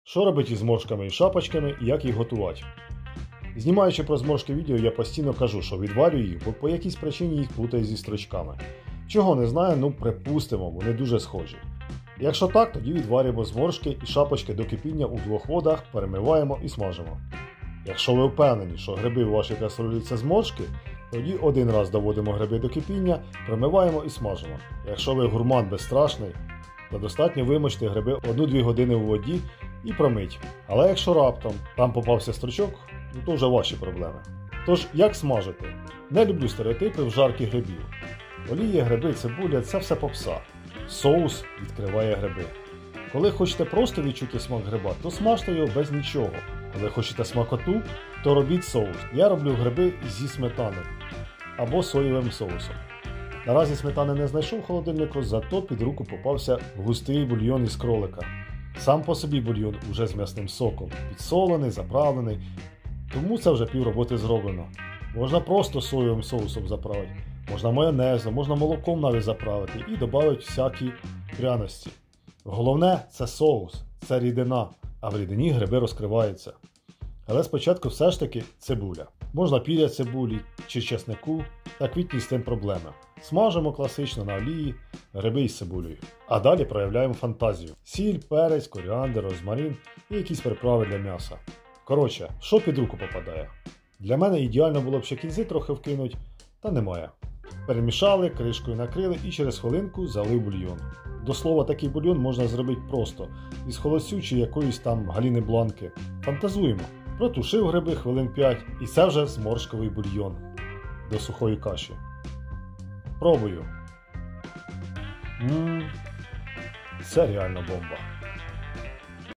Що робити із зморшками і шапочками і як їх готувати? Знімаючи про зморшки відео, я постійно кажу, що відварюю їх, бо по якійсь причині їх плутаю зі стручками. Чого не знаю, ну припустимо, вони дуже схожі. Якщо так, тоді відварюємо зморшки і шапочки до кипіння у двох водах, перемиваємо і смажимо. Якщо ви впевнені, що гриби у вашій каструлі це зморшки, тоді один раз доводимо гриби до кипіння, промиваємо і смажимо. Якщо ви гурман безстрашний, то достатньо вимочити гриби 1-2 години у воді і промить. Але якщо раптом там попався стручок, ну то вже ваші проблеми. Тож, як смажити? Не люблю стереотипи в жаркі грибів. Олія, гриби, цибуля – це все попса. Соус відкриває гриби. Коли хочете просто відчути смак гриба, то смажте його без нічого. Коли хочете смакоту, то робіть соус. Я роблю гриби зі сметани або соєвим соусом. Наразі сметани не знайшов в холодильнику, зато під руку попався густий бульйон із кролика. Сам по собі бульйон уже з м'ясним соком, підсолений, заправлений, тому це вже пів роботи зроблено. Можна просто соєвим соусом заправити, можна майонезом, можна молоком навіть заправити і додати всякі пряності. Головне – це соус, це рідина, а в рідині гриби розкриваються. Але спочатку все ж таки цибуля. Можна піря цибулі чи чеснику, та квітні з тим проблеми. Смажимо класично на олії гриби із цибулею. А далі проявляємо фантазію. Сіль, перець, коріандр, розмарин і якісь приправи для м'яса. Коротше, що під руку попадає? Для мене ідеально було б ще кінзи трохи вкинуть, та немає. Перемішали, кришкою накрили і через хвилинку залив бульйон. До слова, такий бульйон можна зробити просто, із холодцю чи якоїсь там галіни бланки. Фантазуємо. Протушив гриби хвилин 5 і це вже зморшковий бульйон до сухої каші. Пробую. Це реально бомба.